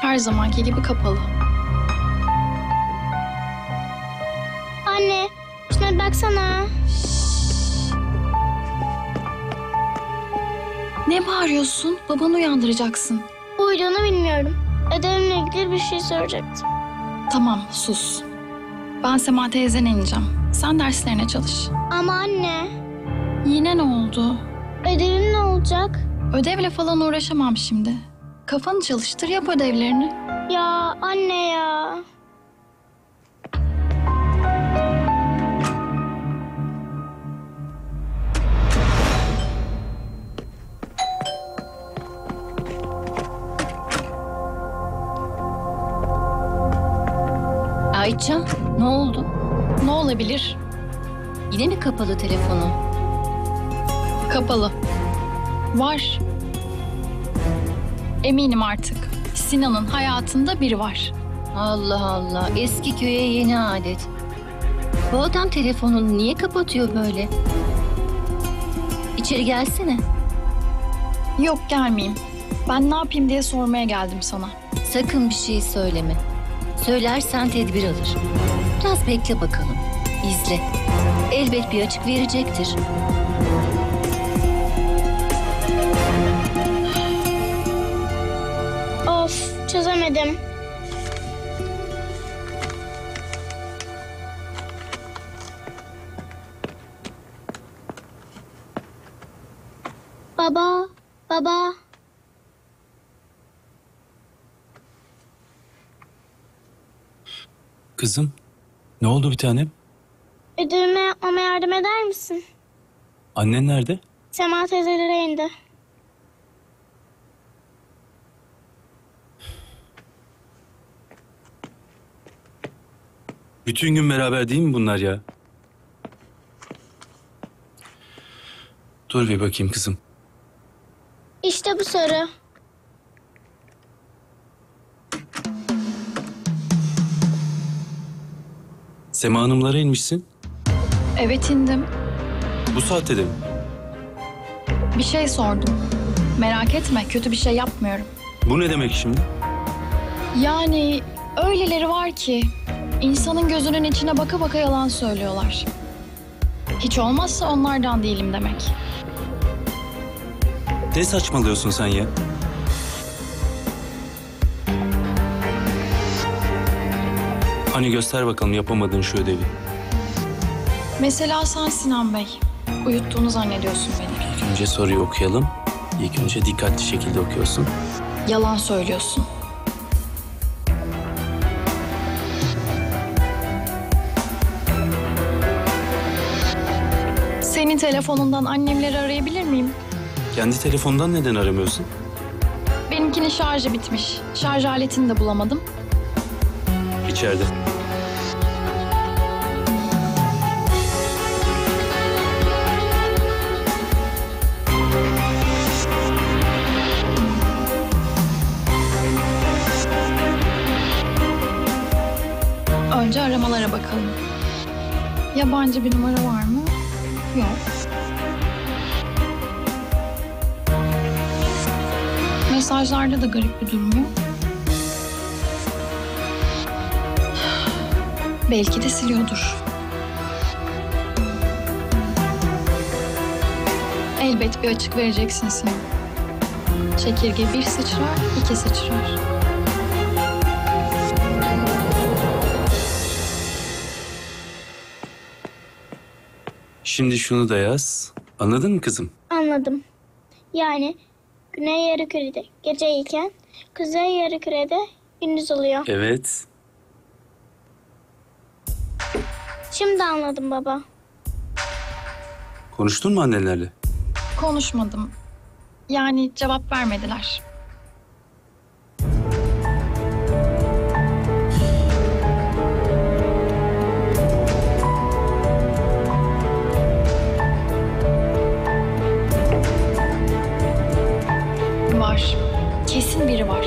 Her zamanki gibi kapalı. Anne, şuna bir baksana. Ne bağırıyorsun? Babanı uyandıracaksın. Uyuduğunu bilmiyorum. Ödevimle ilgili bir şey soracaktım. Tamam, sus. Ben Sema teyzene ineceğim. Sen derslerine çalış. Ama anne, Yine ne oldu? ödevim ne olacak? Ödevle falan uğraşamam şimdi. Kafanı çalıştır, yap ödevlerini. Ya anne ya. Ayça, ne oldu? Ne olabilir? Yine mi kapalı telefonun? Kapalı. Var. Eminim artık. Sinan'ın hayatında biri var. Allah Allah, eski köye yeni adet. Bu adam telefonunu niye kapatıyor böyle? İçeri gelsene. Yok, gelmeyeyim. Ben ne yapayım diye sormaya geldim sana. Sakın bir şey söyleme. Söylersen tedbir alır. Biraz bekle bakalım. İzle. Elbet bir açık verecektir. Of, çözemedim. Baba, baba. Kızım, ne oldu bir tanem? Ödevimi yapmama yardım eder misin? Annen nerede? Sema teyzelere indi. Bütün gün beraber değil mi bunlar ya? Dur bir bakayım kızım. İşte bu soru. Sema Hanımlara inmişsin. Evet, indim. Bu saatte de mi? Bir şey sordum. Merak etme, kötü bir şey yapmıyorum. Bu ne demek şimdi? Yani öyleleri var ki insanın gözünün içine baka baka yalan söylüyorlar. Hiç olmazsa onlardan değilim demek. Ne saçmalıyorsun sen ya? Hani göster bakalım yapamadığın şu ödevi. Mesela sen Sinan Bey. Uyuttuğunu zannediyorsun beni. İlk önce soruyu okuyalım. İlk önce dikkatli şekilde okuyorsun. Yalan söylüyorsun. Senin telefonundan annemleri arayabilir miyim? Kendi telefondan neden aramıyorsun? Benimkinin şarjı bitmiş. Şarj aletini de bulamadım. İçeride. Önce aramalara bakalım. Yabancı bir numara var mı? Yok. Mesajlarda da garip bir durum yok. Belki de siliyordur. Elbet bir açık vereceksin Sinan. Çekirge bir sıçrar, iki sıçrar. Şimdi şunu da yaz. Anladın mı kızım? Anladım. Yani güney yarımkürede geceyken kuzey yarımkürede gündüz oluyor. Evet. Şimdi anladım baba. Konuştun mu annenlerle? Konuşmadım. Yani cevap vermediler. Var. Kesin biri var.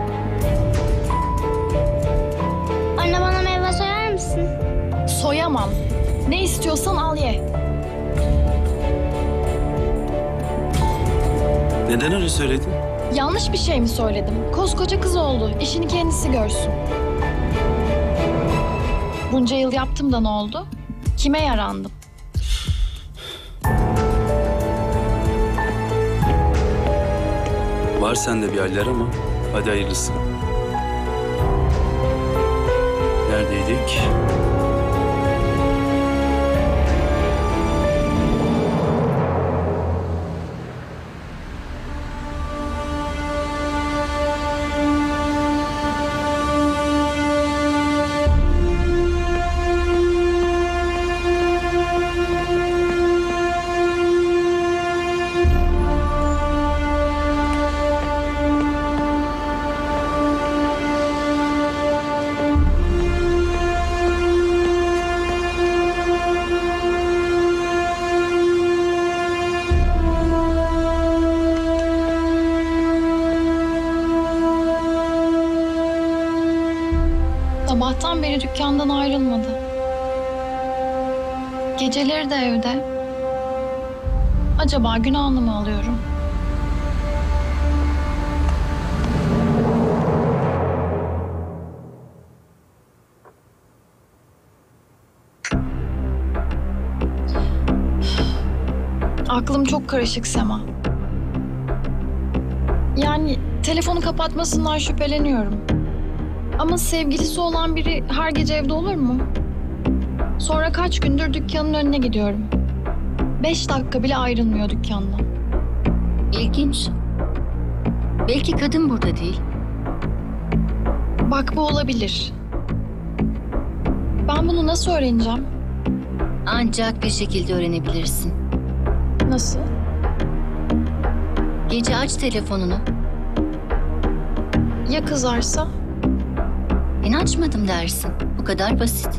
Anne bana meyve soyar mısın? Soyamam. Ne istiyorsan al ye. Neden öyle söyledin? Yanlış bir şey mi söyledim? Koskoca kız oldu. İşini kendisi görsün. Bunca yıl yaptım da ne oldu? Kime yarandım? Var sende bir haller ama hadi hayırlısı. Neredeydik? Sabahtan beri dükkandan ayrılmadı. Geceleri de evde. Acaba günahını mı alıyorum? Aklım çok karışık Sema. Yani telefonu kapatmasından şüpheleniyorum. Ama sevgilisi olan biri her gece evde olur mu? Sonra kaç gündür dükkanın önüne gidiyorum. 5 dakika bile ayrılmıyor dükkandan. İlginç. Belki kadın burada değil. Bak bu olabilir. Ben bunu nasıl öğreneceğim? Ancak bir şekilde öğrenebilirsin. Nasıl? Gece aç telefonunu. Ya kızarsa? Ben açmadım dersin. Bu kadar basit.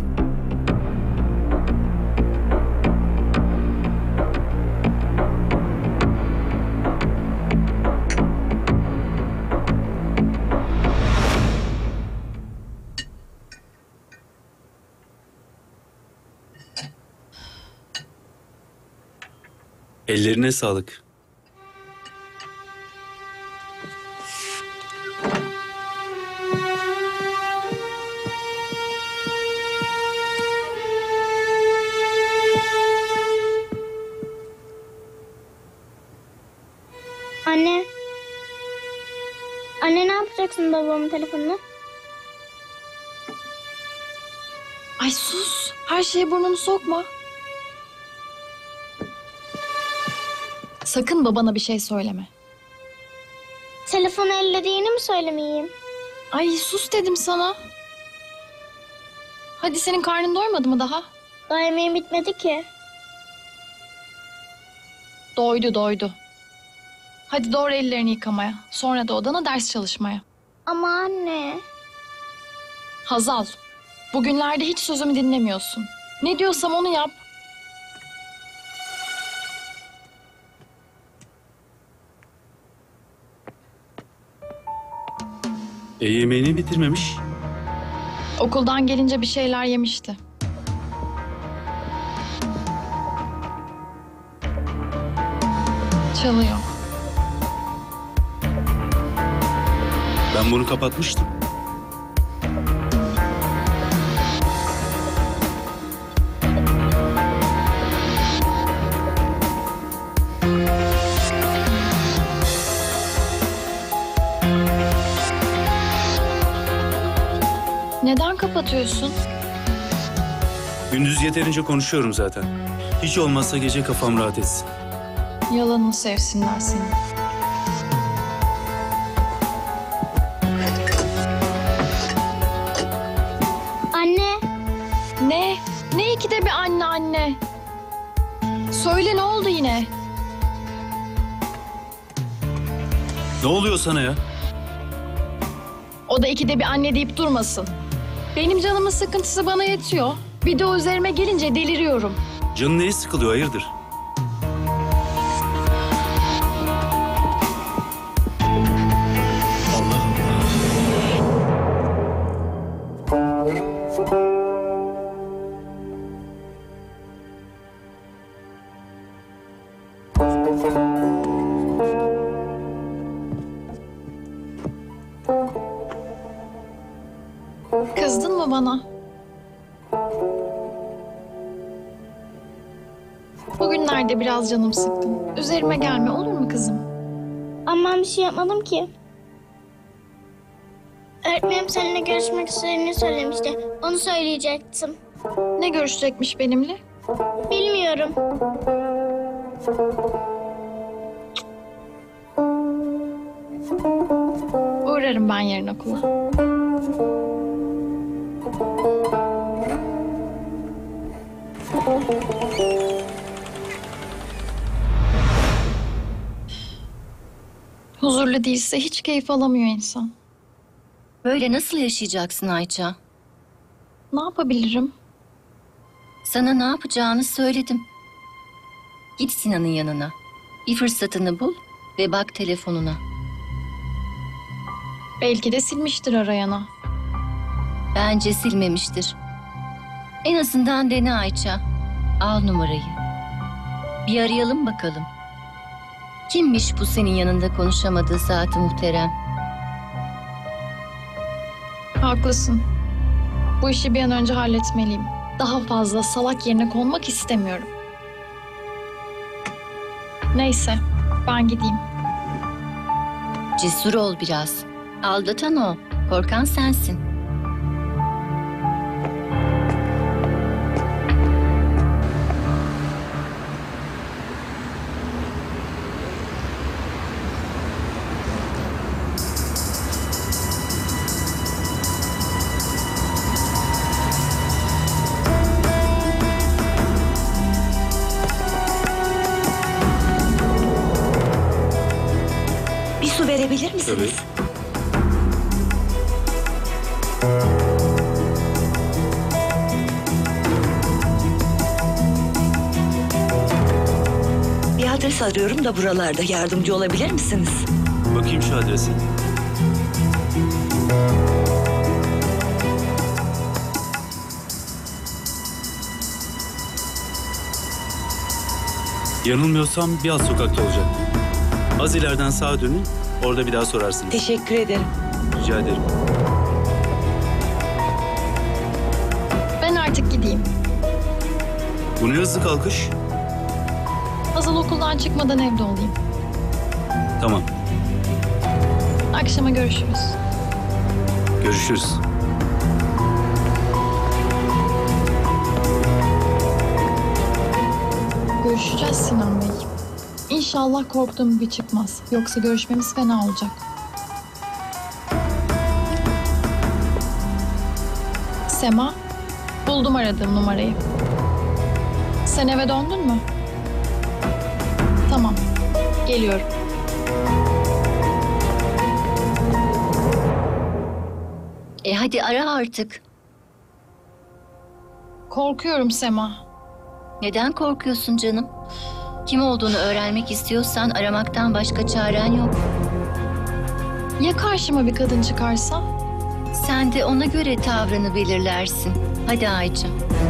Ellerine sağlık. Anne. Anne ne yapacaksın babamın telefonunu? Ay sus. Her şeye burnunu sokma. Sakın babana bir şey söyleme. Telefonu ellediğini mi söylemeyeyim? Ay sus dedim sana. Hadi senin karnın doymadı mı daha? Daha yemeğim bitmedi ki. Doydu doydu. Hadi doğru ellerini yıkamaya. Sonra da odana ders çalışmaya. Ama anne. Hazal, bugünlerde hiç sözümü dinlemiyorsun. Ne diyorsam onu yap. Yemeğini bitirmemiş. Okuldan gelince bir şeyler yemişti. Çalıyor. Ben bunu kapatmıştım. Neden kapatıyorsun? Gündüz yeterince konuşuyorum zaten. Hiç olmazsa gece kafam rahat etsin. Yalanını sevsinler seni. Anne. Ne? Ne ikide bir anne anne? Söyle ne oldu yine? Ne oluyor sana ya? O da ikide bir anne deyip durmasın. Benim canımın sıkıntısı bana yetiyor. Bir de o üzerime gelince deliriyorum. Canın neye sıkılıyor hayırdır? Allah Allah. mı bana? Bugünlerde biraz canım sıkkın. Üzerime gelme olur mu kızım? Ama ben bir şey yapmadım ki. Öğretmenim seninle görüşmek istediğini söylemişti. Onu söyleyecektim. Ne görüşecekmiş benimle? Bilmiyorum. Uğrarım ben yarın okula. Huzurlu değilse hiç keyif alamıyor insan. Böyle nasıl yaşayacaksın Ayça? Ne yapabilirim? Sana ne yapacağını söyledim. Git Sinan'ın yanına. Bir fırsatını bul ve bak telefonuna. Belki de silmiştir arayana. Bence silmemiştir. En azından dene Ayça. Al numarayı. Bir arayalım bakalım. Kimmiş bu senin yanında konuşamadığı Zat-ı Muhterem? Haklısın. Bu işi bir an önce halletmeliyim. Daha fazla salak yerine konmak istemiyorum. Neyse, ben gideyim. Cesur ol biraz. Aldatan o, korkan sensin. Bir su verebilir misiniz? Tabii. Bir adres arıyorum da buralarda. Yardımcı olabilir misiniz? Bakayım şu adrese. Yanılmıyorsam bir alt sokakta olacak. Az ileriden sağa dönün, orada bir daha sorarsınız. Teşekkür ederim. Rica ederim. Ben artık gideyim. Bu ne hızlı kalkış? Hazal okuldan çıkmadan evde olayım. Tamam, Akşama görüşürüz. görüşürüz. Görüşeceğiz Sinan Bey. İnşallah korktuğum gibi çıkmaz. Yoksa görüşmemiz fena olacak. Sema, buldum aradığım numarayı. Sen eve döndün mü? Tamam, geliyorum. Hadi ara artık. Korkuyorum Sema. Neden korkuyorsun canım? Kim olduğunu öğrenmek istiyorsan aramaktan başka çaren yok. Ya karşıma bir kadın çıkarsa? Sen de ona göre tavrını belirlersin. Hadi Ayça.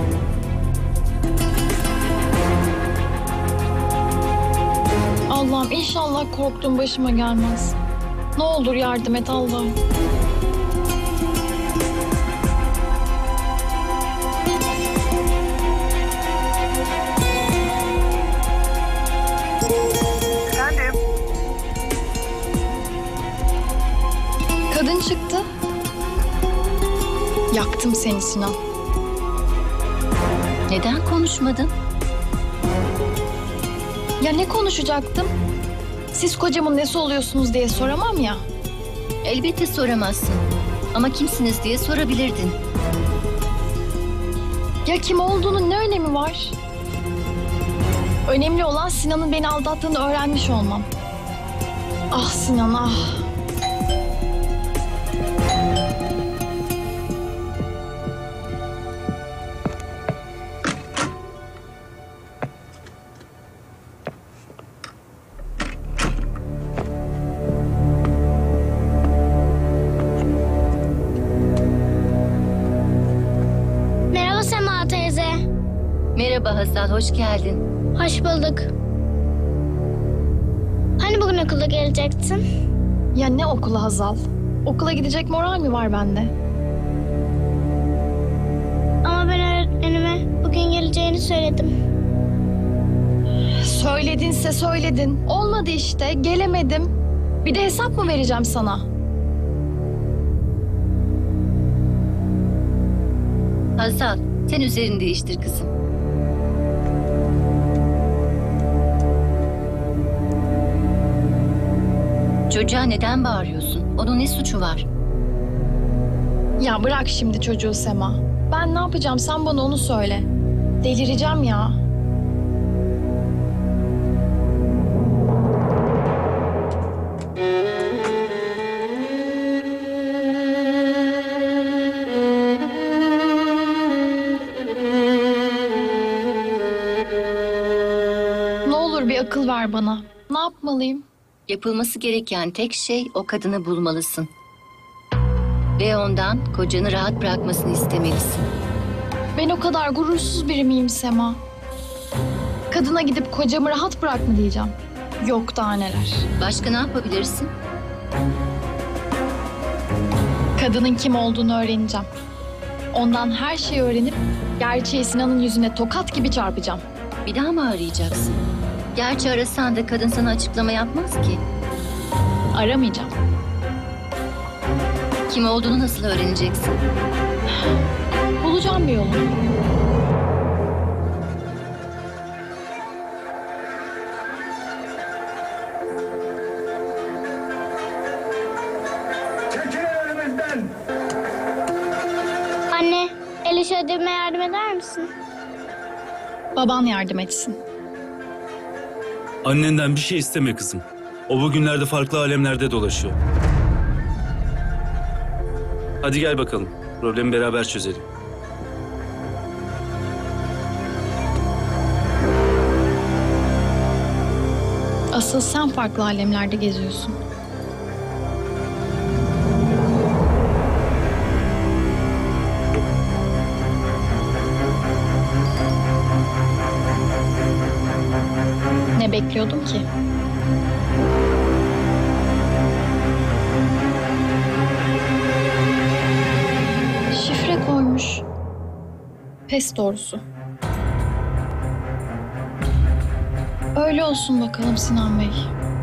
Allah'ım inşallah korktuğum başıma gelmez. Ne olur yardım et Allah'ım. Efendim? Kadın çıktı. Yaktım seni Sinan. Neden konuşmadın? Ya ne konuşacaktım? Siz kocamın nesi oluyorsunuz diye soramam ya. Elbette soramazsın. Ama kimsiniz diye sorabilirdin. Ya kim olduğunun ne önemi var? Önemli olan Sinan'ın beni aldattığını öğrenmiş olmam. Ah Sinan ah. Merhaba Sema teyze. Merhaba Hazal, hoş geldin. Hoş bulduk. Hani bugün okula gelecektin? Ya ne okula Hazal? Okula gidecek moral mi var bende? anneme bugün geleceğini söyledim. Söyledinse söyledin. Olmadı işte. Gelemedim. Bir de hesap mı vereceğim sana? Hazal, sen üzerini değiştir kızım. Çocuğa neden bağırıyorsun? Onun ne suçu var? Ya bırak şimdi çocuğu Sema. Ben ne yapacağım sen bana onu söyle. Delireceğim ya. Ne olur bir akıl ver bana. Ne yapmalıyım? Yapılması gereken tek şey o kadını bulmalısın. Ve ondan kocanı rahat bırakmasını istemelisin. Ben o kadar gurursuz biri miyim Sema? Kadına gidip kocamı rahat bırak mı diyeceğim. Yok daha neler. Başka ne yapabilirsin? Kadının kim olduğunu öğreneceğim. Ondan her şeyi öğrenip gerçeği Sinan'ın yüzüne tokat gibi çarpacağım. Bir daha mı arayacaksın? Gerçi arasan da kadın sana açıklama yapmaz ki. Aramayacağım. Kim olduğunu nasıl öğreneceksin? Bulacağım bir yolunu. Çekilin önümüzden! Anne, el işi ödevime yardım eder misin? Baban yardım etsin. Annenden bir şey isteme kızım. O bugünlerde farklı alemlerde dolaşıyor. Hadi gel bakalım. Problemi beraber çözelim. Asıl sen farklı alemlerde geziyorsun. Ne bekliyordum ki? Şifre koymuş. Pes doğrusu. Öyle olsun bakalım Sinan Bey.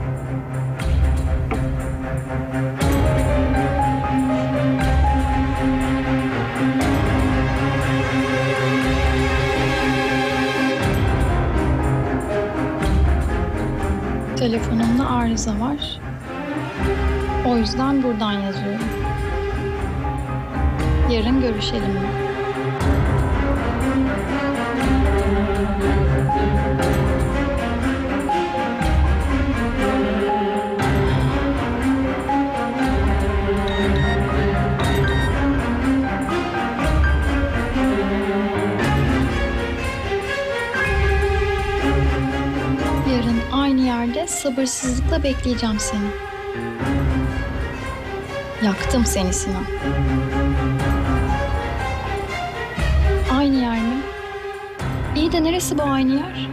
Telefonumda arıza var. O yüzden buradan yazıyorum. Yarın görüşelim mi? Yarın aynı yerde sabırsızlıkla bekleyeceğim seni. Yaktım seni Sinan. Aynı yer mi? İyi de neresi bu aynı yer?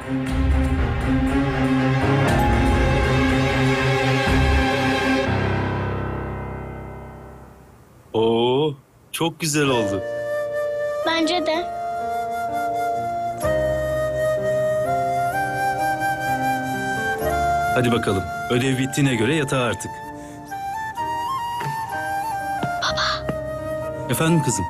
Oo, çok güzel oldu. Bence de. Hadi bakalım. Ödev bittiğine göre yatağa artık. Baba. Efendim kızım?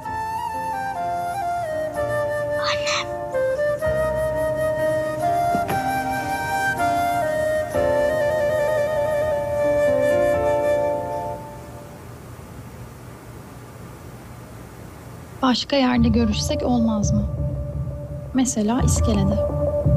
Başka yerde görüşsek olmaz mı? Mesela iskelede.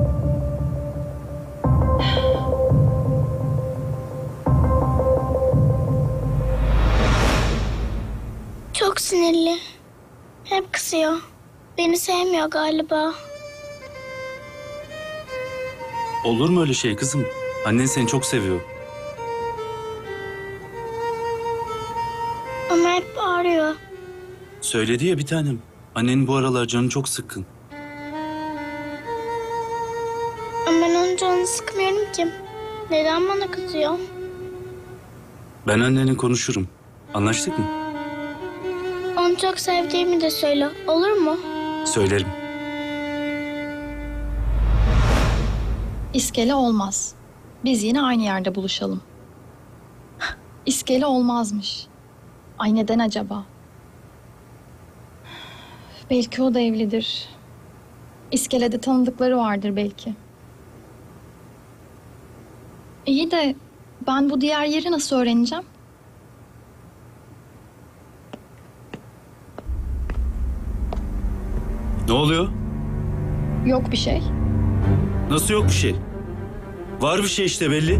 Çok sinirli. Hep kızıyor. Beni sevmiyor galiba. Olur mu öyle şey kızım? Annen seni çok seviyor. Ama hep bağırıyor. Söyledi ya bir tanem. Annenin bu aralar canı çok sıkkın. Ama ben onun canını sıkmıyorum ki. Neden bana kızıyor? Ben annenle konuşurum. Anlaştık mı? Onu çok sevdiğimi de söyle. Olur mu? Söylerim. İskele olmaz. Biz yine aynı yerde buluşalım. İskele olmazmış. Ay neden acaba? Belki o da evlidir. İskelede tanıdıkları vardır belki. İyi de ben bu diğer yeri nasıl öğreneceğim? Ne oluyor? Yok bir şey. Nasıl yok bir şey? Var bir şey işte belli.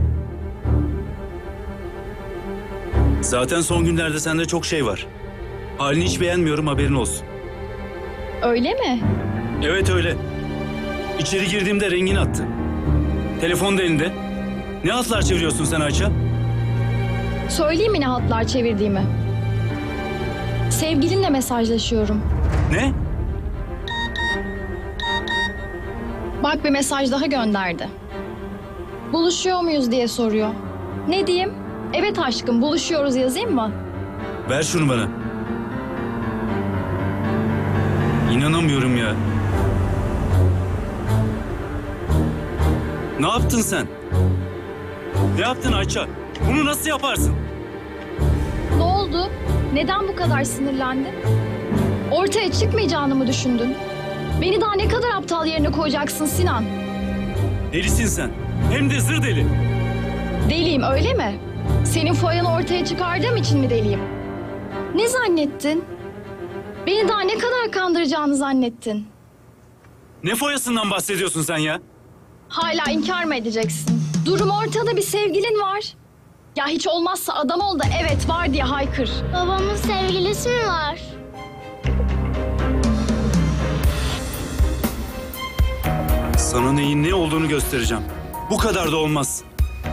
Zaten son günlerde sende çok şey var. Halini hiç beğenmiyorum, haberin olsun. Öyle mi? Evet öyle. İçeri girdiğimde rengini attı. Telefon da elinde. Ne hatlar çeviriyorsun sen Ayça? Söyleyeyim mi ne hatlar çevirdiğimi? Sevgilinle mesajlaşıyorum. Ne? Bak bir mesaj daha gönderdi. Buluşuyor muyuz diye soruyor. Ne diyeyim? Evet aşkım buluşuyoruz yazayım mı? Ver şunu bana. İnanamıyorum ya. Ne yaptın sen? Ne yaptın Ayça? Bunu nasıl yaparsın? Ne oldu? Neden bu kadar sinirlendin? Ortaya çıkmayacağını mı düşündün? Beni daha ne kadar aptal yerine koyacaksın Sinan? Delisin sen. Hem de zır deli. Deliyim öyle mi? Senin foyanı ortaya çıkardığım için mi deliyim? Ne zannettin? Beni daha ne kadar kandıracağını zannettin? Ne foyasından bahsediyorsun sen ya? Hala inkar mı edeceksin? Durum ortada, bir sevgilin var. Ya hiç olmazsa adam ol da evet var diye haykır. Babamın sevgilisi mi var? Sana neyin ne olduğunu göstereceğim. Bu kadar da olmaz.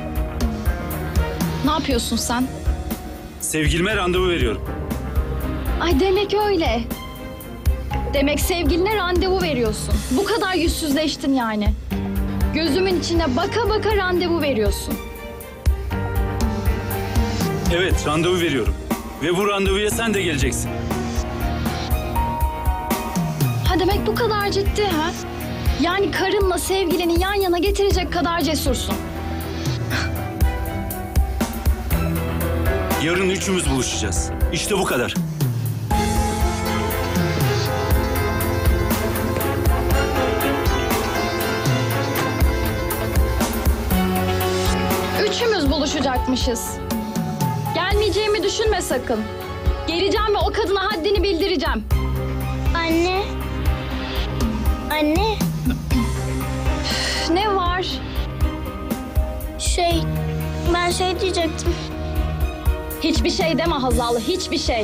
Ne yapıyorsun sen? Sevgilime randevu veriyorum. Ay demek öyle. Demek sevgiline randevu veriyorsun. Bu kadar yüzsüzleştin yani. Gözümün içine baka baka randevu veriyorsun. Evet, randevu veriyorum. Ve bu randevuya sen de geleceksin. Ha demek bu kadar ciddi ha? Yani karınla sevgilini yan yana getirecek kadar cesursun. Yarın üçümüz buluşacağız. İşte bu kadar. Üçümüz buluşacakmışız. Gelmeyeceğimi düşünme sakın. Geleceğim ve o kadına haddini bildireceğim. Anne. Anne. Üf, ne var? Ben diyecektim. Hiçbir şey deme Hazal, hiçbir şey.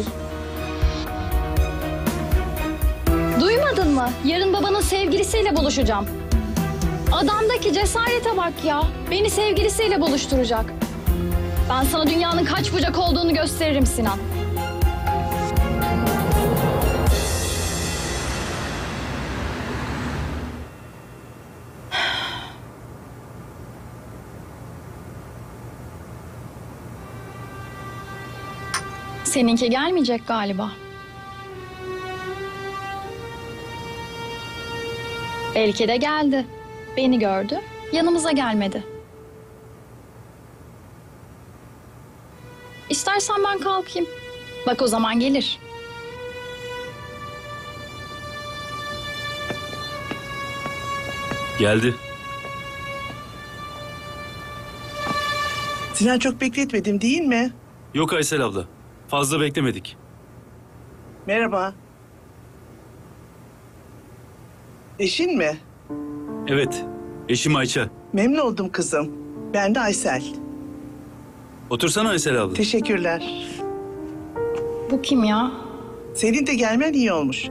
Duymadın mı? Yarın babanın sevgilisiyle buluşacağım. Adamdaki cesarete bak ya. Beni sevgilisiyle buluşturacak. Ben sana dünyanın kaç bucak olduğunu gösteririm Sinan. Seninki gelmeyecek galiba. Belki de geldi. Beni gördü, yanımıza gelmedi. İstersen ben kalkayım. Bak o zaman gelir. Geldi. Sinan çok bekletmedim değil mi? Yok Aysel abla. Fazla beklemedik. Merhaba. Eşin mi? Evet. Eşim Ayça. Memnun oldum kızım. Ben de Aysel. Otursana Aysel abla. Teşekkürler. Bu kim ya? Senin de gelmen iyi olmuş.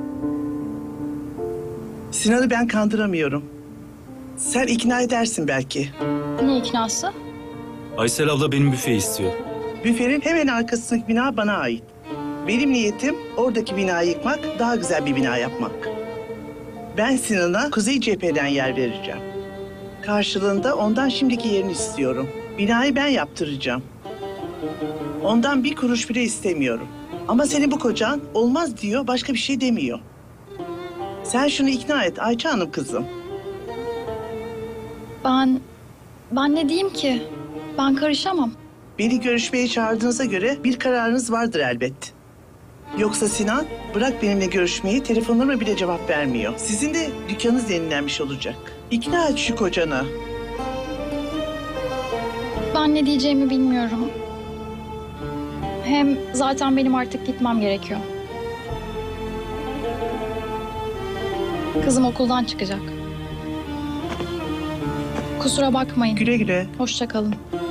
Sinan'ı ben kandıramıyorum. Sen ikna edersin belki. Ne iknası? Aysel abla benim büfeyi istiyor. Büfenin hemen arkasındaki bina bana ait. Benim niyetim oradaki binayı yıkmak, daha güzel bir bina yapmak. Ben Sinan'a kuzey cepheden yer vereceğim. Karşılığında ondan şimdiki yerini istiyorum. Binayı ben yaptıracağım. Ondan bir kuruş bile istemiyorum. Ama senin bu kocan olmaz diyor, başka bir şey demiyor. Sen şunu ikna et Ayça Hanım kızım. Ben ne diyeyim ki? Ben karışamam. Beni görüşmeye çağırdığınıza göre bir kararınız vardır elbet. Yoksa Sinan, bırak benimle görüşmeyi, telefonlarıma bile cevap vermiyor. Sizin de dükkanınız yenilenmiş olacak. İkna et şu kocanı. Ben ne diyeceğimi bilmiyorum. Hem zaten benim artık gitmem gerekiyor. Kızım okuldan çıkacak. Kusura bakmayın. Güle güle. Hoşça kalın.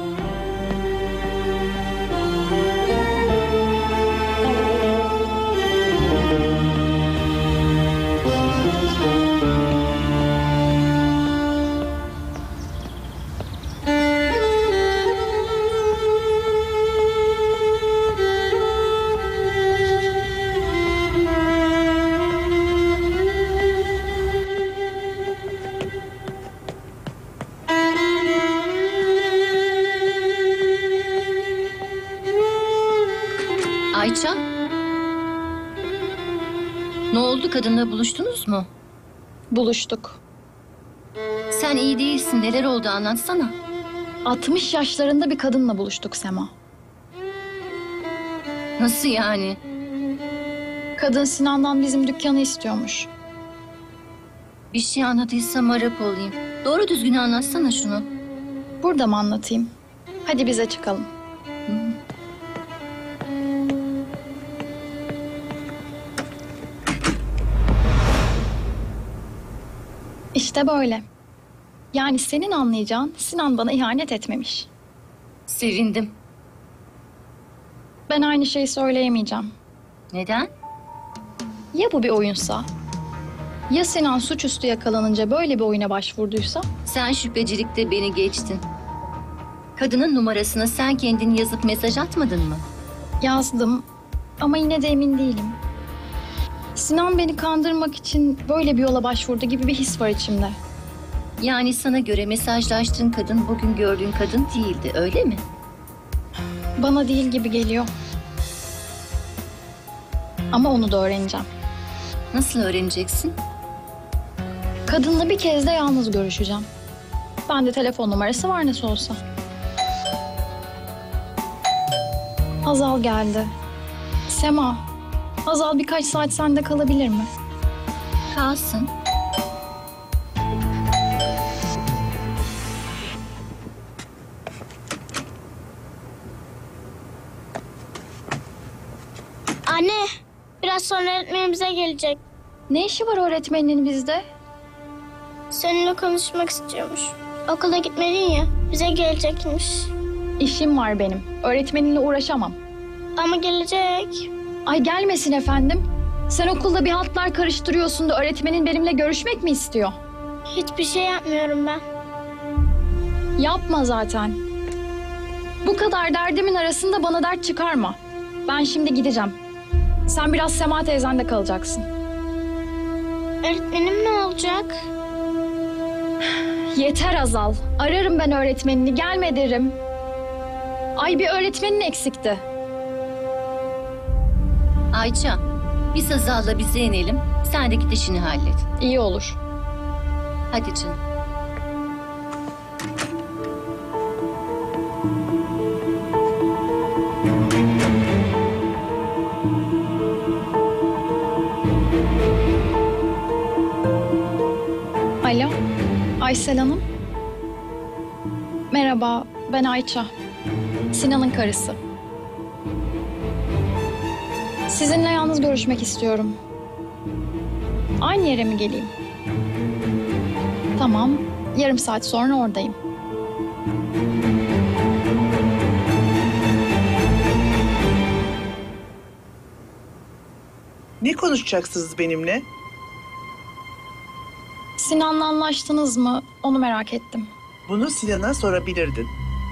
Ayça? Ne oldu, kadınla buluştunuz mu? Buluştuk. Sen iyi değilsin, neler oldu anlatsana. 60 yaşlarında bir kadınla buluştuk Sema. Nasıl yani? Kadın Sinan'dan bizim dükkanı istiyormuş. Bir şey anlatıysam Arap olayım. Doğru düzgün anlatsana şunu. Burada mı anlatayım? Hadi bize çıkalım. İşte böyle. Yani senin anlayacağın Sinan bana ihanet etmemiş. Sevindim. Ben aynı şeyi söyleyemeyeceğim. Neden? Ya bu bir oyunsa? Ya Sinan suçüstü yakalanınca böyle bir oyuna başvurduysa? Sen şüphecilikte beni geçtin. Kadının numarasına sen kendin yazıp mesaj atmadın mı? Yazdım ama yine de emin değilim. Sinan beni kandırmak için böyle bir yola başvurdu gibi bir his var içimde. Yani sana göre mesajlaştığın kadın bugün gördüğün kadın değildi, öyle mi? Bana değil gibi geliyor. Ama onu da öğreneceğim. Nasıl öğreneceksin? Kadınla bir kez de yalnız görüşeceğim. Bende telefon numarası var nasıl olsa. Hazal geldi. Sema, Hazal birkaç saat sende kalabilir mi? Kalsın. Anne, biraz sonra öğretmenim bize gelecek. Ne işi var öğretmeninin bizde? Seninle konuşmak istiyormuş. Okula gitmedin ya, bize gelecekmiş. İşim var benim. Öğretmeninle uğraşamam. Ama gelecek. Ay gelmesin efendim. Sen okulda bir hatlar karıştırıyorsun da öğretmenin benimle görüşmek mi istiyor? Hiçbir şey yapmıyorum ben. Yapma zaten. Bu kadar derdimin arasında bana dert çıkarma. Ben şimdi gideceğim. Sen biraz Sema teyzende kalacaksın. Öğretmenim ne olacak? Yeter Azal. Ararım ben öğretmenini, gelme derim. Ay bir öğretmenin eksikti. Ayça, biz Hazal'la bize inelim. Sen de git işini hallet. İyi olur. Hadi canım. Alo, Aysel Hanım. Merhaba, ben Ayça. Sinan'ın karısı. Sizinle yalnız görüşmek istiyorum. Aynı yere mi geleyim? Tamam, yarım saat sonra oradayım. Ne konuşacaksınız benimle? Sinan'la anlaştınız mı? Onu merak ettim. Bunu Sinan'a sorabilirdin.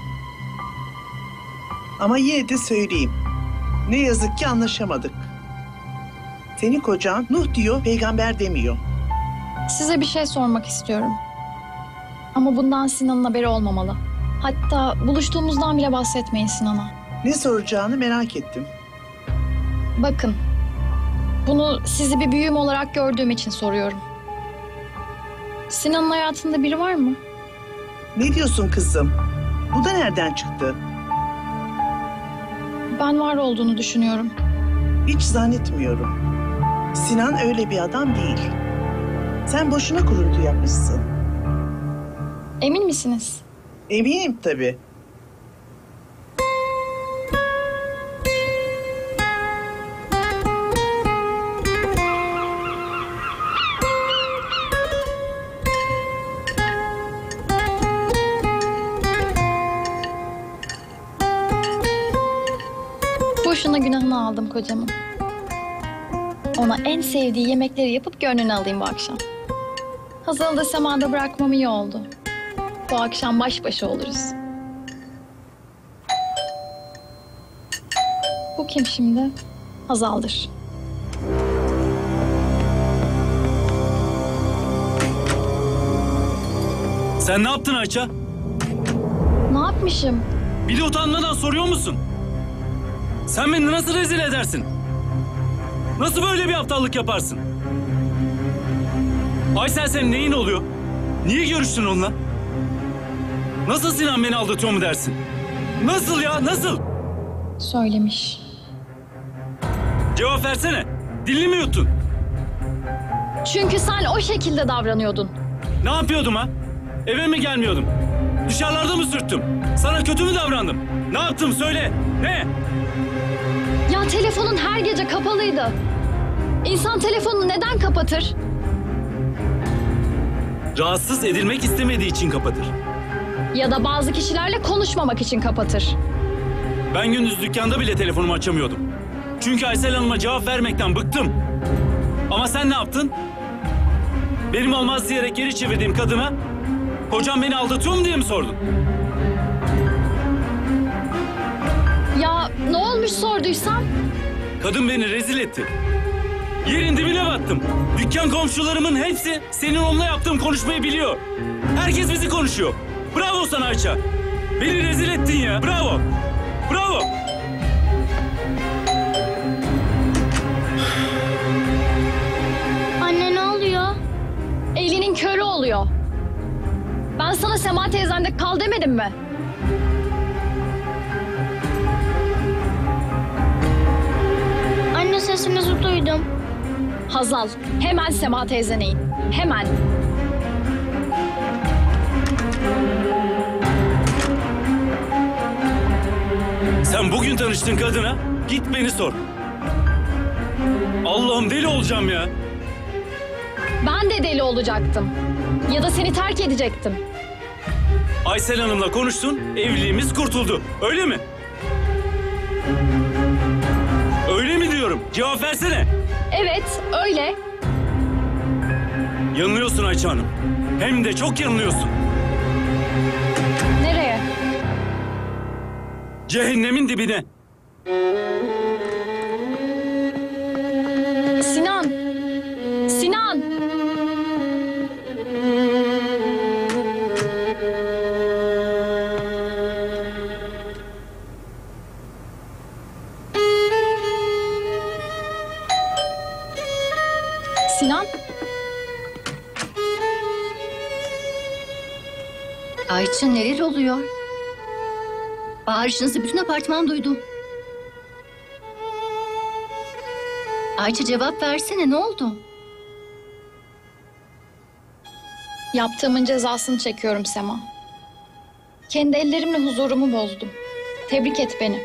Ama yine de söyleyeyim. Ne yazık ki anlaşamadık. Senin kocan Nuh diyor, peygamber demiyor. Size bir şey sormak istiyorum. Ama bundan Sinan'ın haberi olmamalı. Hatta buluştuğumuzdan bile bahsetmeyin Sinan'a. Ne soracağını merak ettim. Bakın, bunu sizi bir büyüğüm olarak gördüğüm için soruyorum. Sinan'ın hayatında biri var mı? Ne diyorsun kızım? Bu da nereden çıktı? Ben var olduğunu düşünüyorum. Hiç zannetmiyorum. Sinan öyle bir adam değil. Sen boşuna kuruntu yapmışsın. Emin misiniz? Eminim tabii. Boşuna günahını aldım kocamın. Ona en sevdiği yemekleri yapıp gönlünü alayım bu akşam. Hazal'ı da Sema'da bırakmam iyi oldu. Bu akşam baş başa oluruz. Bu kim şimdi? Hazal'dır. Sen ne yaptın Ayça? Ne yapmışım? Bir de utanmadan soruyor musun? Sen beni nasıl rezil edersin? Nasıl böyle bir aptallık yaparsın? Aysel senin neyin oluyor? Niye görüştün onunla? Nasıl Sinan beni aldatıyor mu dersin? Nasıl ya, nasıl? Söylemiş. Cevap versene. Dilini mi yuttun? Çünkü sen o şekilde davranıyordun. Ne yapıyordum ha? Eve mi gelmiyordum? Dışarılarda mı sürttüm? Sana kötü mü davrandım? Ne yaptım söyle. Ne? Ya telefonun her gece kapalıydı. İnsan telefonunu neden kapatır? Rahatsız edilmek istemediği için kapatır. Ya da bazı kişilerle konuşmamak için kapatır. Ben gündüz dükkanda bile telefonumu açamıyordum. Çünkü Aysel Hanım'a cevap vermekten bıktım. Ama sen ne yaptın? Benim olmaz diyerek geri çevirdiğim kadına kocam beni aldatıyor mu diye mi sordun? Ya ne olmuş sorduysam? Kadın beni rezil etti. Yerin dibine battım. Dükkan komşularımın hepsi senin onunla yaptığım konuşmayı biliyor. Herkes bizi konuşuyor. Bravo sana Ayça. Beni rezil ettin ya. Bravo. Bravo. Anne ne oluyor? Elinin körü oluyor. Ben sana Sema teyzende kal demedim mi? Anne sesinizi duydum. Hazal, hemen Sema teyzene in. Hemen. Sen bugün tanıştın kadına. Git beni sor. Allah'ım deli olacağım ya. Ben de deli olacaktım. Ya da seni terk edecektim. Aysel Hanım'la konuştun, evliliğimiz kurtuldu. Öyle mi? Öyle mi diyorum? Cevap versene. Evet, öyle. Yanılıyorsun Ayça Hanım. Hem de çok yanılıyorsun. Nereye? Cehennemin dibine. Sinan! Sinan! Sinan? Ayça neler oluyor? Bağırışınızı bütün apartman duydu. Ayça cevap versene, ne oldu? Yaptığımın cezasını çekiyorum Sema. Kendi ellerimle huzurumu bozdum. Tebrik et beni.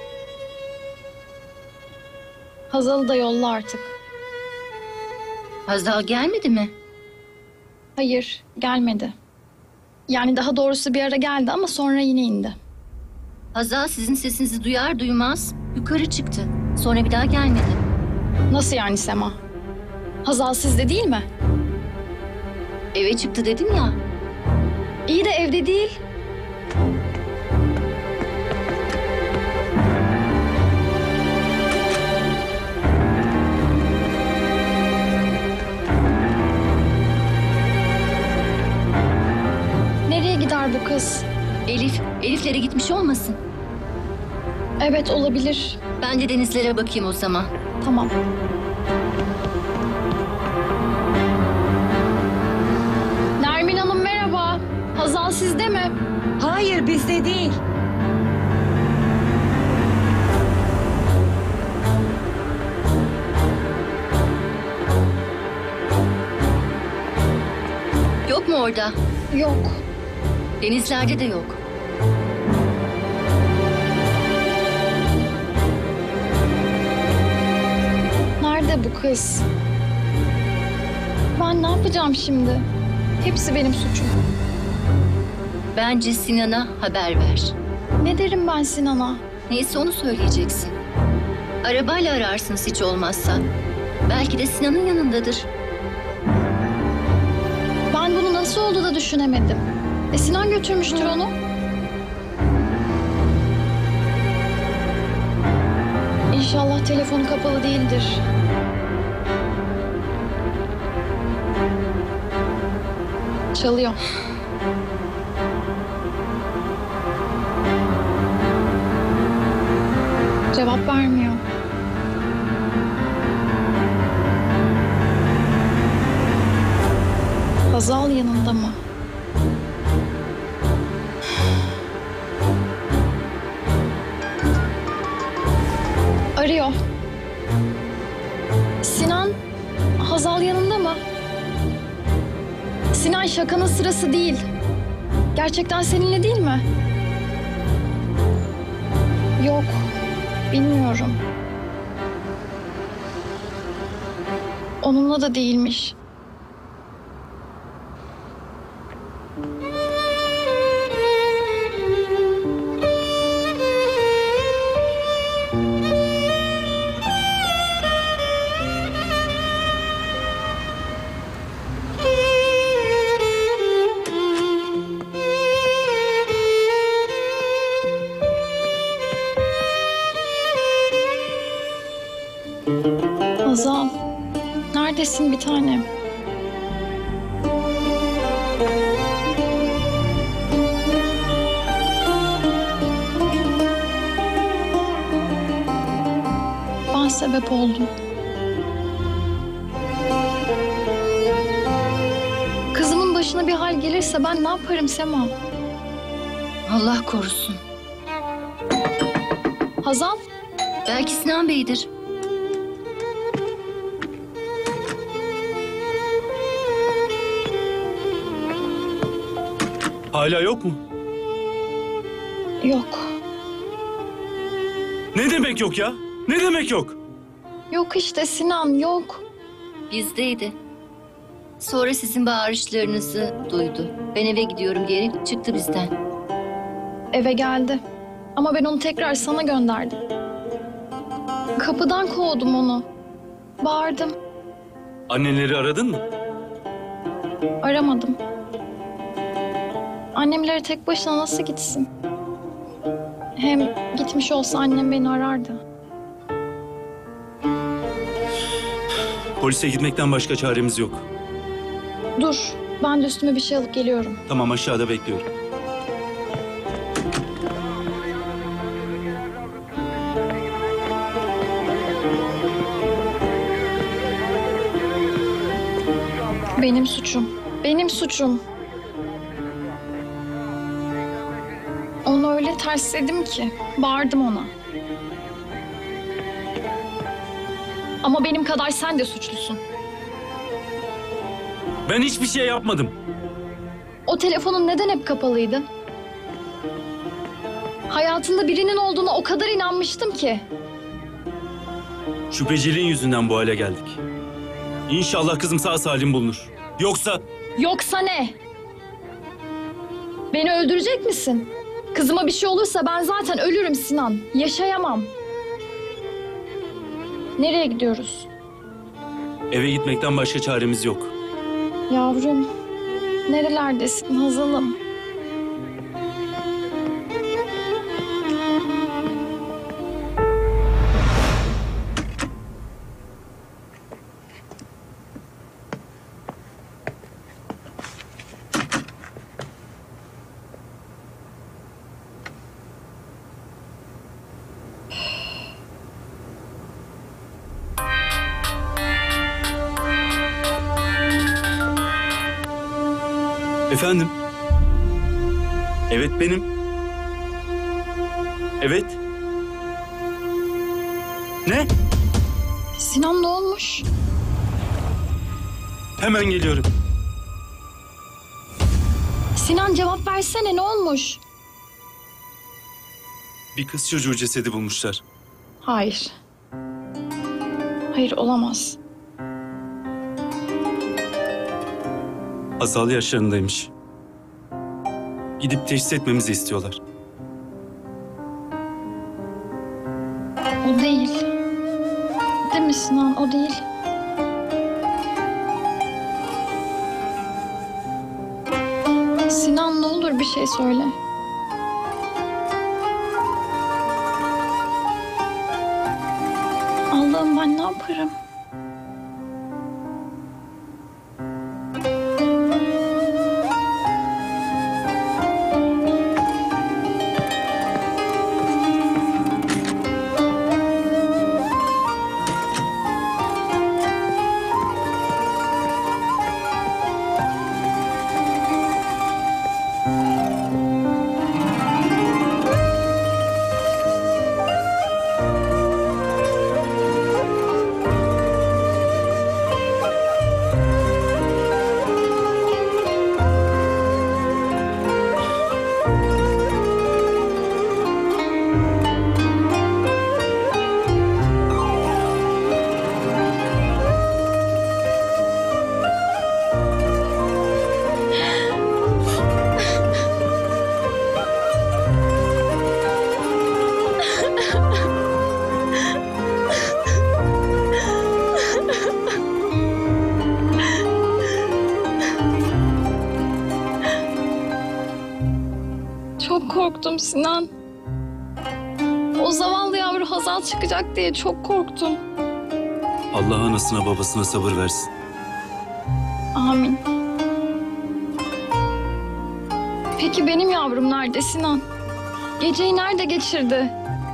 Hazal'ı da yolla artık. Hazal gelmedi mi? Hayır, gelmedi. Yani daha doğrusu bir ara geldi ama sonra yine indi. Hazal sizin sesinizi duyar duymaz yukarı çıktı. Sonra bir daha gelmedi. Nasıl yani Sema? Hazal sizde değil mi? Eve çıktı dedim ya. İyi de evde değil. Nereye gider bu kız? Elif'lere gitmiş olmasın? Evet, olabilir. Ben de denizlere bakayım o zaman. Tamam. Nermin Hanım merhaba. Hazal sizde mi? Hayır, bizde değil. Yok mu orada? Yok. Denizlerde de yok. Nerede bu kız? Ben ne yapacağım şimdi? Hepsi benim suçum. Bence Sinan'a haber ver. Ne derim ben Sinan'a? Neyse onu söyleyeceksin. Arabayla ararsınız hiç olmazsa. Belki de Sinan'ın yanındadır. Ben bunu nasıl oldu da düşünemedim. Sinan götürmüştür onu. İnşallah telefonu kapalı değildir. Çalıyor. Cevap vermiyor. Hazal yanında mı? Arıyor. Sinan, Hazal yanında mı? Sinan, şakanın sırası değil. Gerçekten seninle değil mi? Yok, bilmiyorum. Onunla da değilmiş. Hazal, neredesin bir tanem? Ben sebep oldum. Kızımın başına bir hal gelirse ben ne yaparım Sema? Allah korusun. Hazal, Belki Sinan Bey'dir. Hala yok mu? yok. Ne demek yok ya? Ne demek yok? Yok işte Sinan, yok. Bizdeydi. Sonra sizin bağırışlarınızı duydu. Ben eve gidiyorum diyerek çıktı bizden. Eve geldi. Ama ben onu tekrar sana gönderdim. Kapıdan kovdum onu. Bağırdım. Annenleri aradın mı? Aramadım. Annemlere tek başına nasıl gitsin? Hem gitmiş olsa annem beni arardı. Polise gitmekten başka çaremiz yok. Dur, ben de üstüme bir şey alıp geliyorum. Tamam, aşağıda bekliyorum. Benim suçum. Benim suçum. Onu öyle tersledim ki. Bağırdım ona. Ama benim kadar sen de suçlusun. Ben hiçbir şey yapmadım. O telefonun neden hep kapalıydı? Hayatında birinin olduğuna o kadar inanmıştım ki. Şüpheciliğin yüzünden bu hale geldik. İnşallah kızım sağ salim bulunur. Yoksa Yoksa ne? Beni öldürecek misin? Kızıma bir şey olursa ben zaten ölürüm Sinan. Yaşayamam. Nereye gidiyoruz? eve gitmekten başka çaremiz yok. Yavrum, nerelerdesin Hazal'ım? Efendim? Evet benim. Evet. Ne? Sinan ne olmuş? Hemen geliyorum. Sinan cevap versene, ne olmuş? Bir kız çocuğu cesedi bulmuşlar. Hayır. Hayır, olamaz. Hazal yaşlarındaymış. Gidip teşhis etmemizi istiyorlar. O değil. Değil mi Sinan? O değil. Sinan ne olur bir şey söyle. Allah'ım ben ne yaparım? Çok korktum Sinan. O zavallı yavru Hazal çıkacak diye çok korktum. Allah anasına babasına sabır versin. Amin. Peki benim yavrum nerede Sinan? Geceyi nerede geçirdi?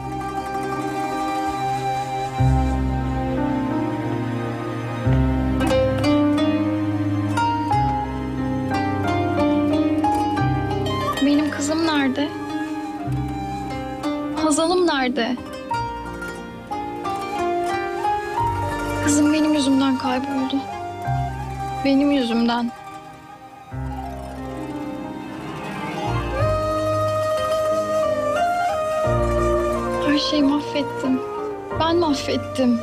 Benim kızım nerede? Hazal'ım nerede? Kızım benim yüzümden kayboldu. Benim yüzümden. Her şeyi mahvettim. Ben mahvettim.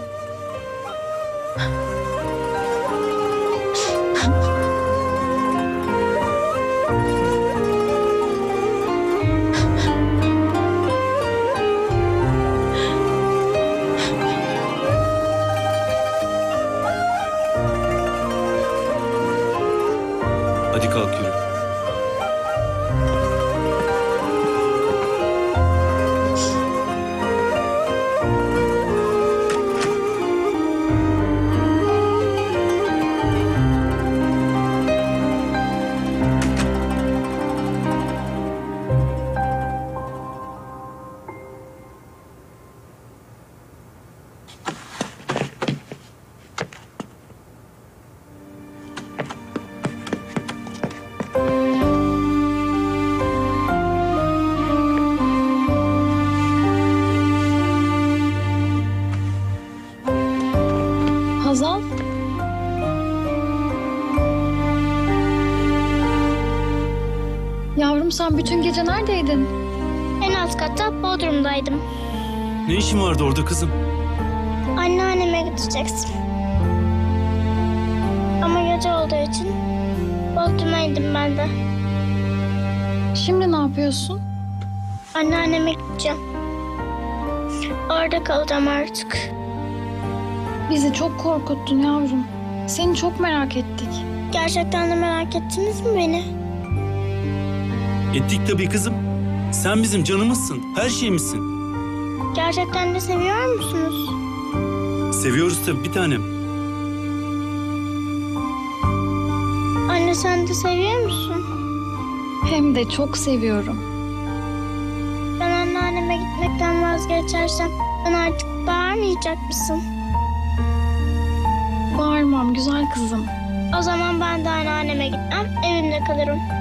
Hadi kalk yürü. Hazal? Yavrum sen bütün gece neredeydin? En alt katta Bodrum'daydım. Ne işin vardı orada kızım? Anneanneme gidecektim. Ama gece olduğu için Bodrum'a indim ben de. Şimdi ne yapıyorsun? Anneanneme gideceğim. Orada kalacağım artık. Bizi çok korkuttun yavrum. Seni çok merak ettik. Gerçekten de merak ettiniz mi beni? Ettik tabii kızım. Sen bizim canımızsın, her şeyimizsin. Gerçekten de seviyor musunuz? Seviyoruz tabii bir tanem. Anne sen de seviyor musun? Hem de çok seviyorum. Ben anneanneme gitmekten vazgeçersem bana artık bağırmayacak mısın? Bağırmam güzel kızım. O zaman ben de anneanneme gitmem, evimde kalırım.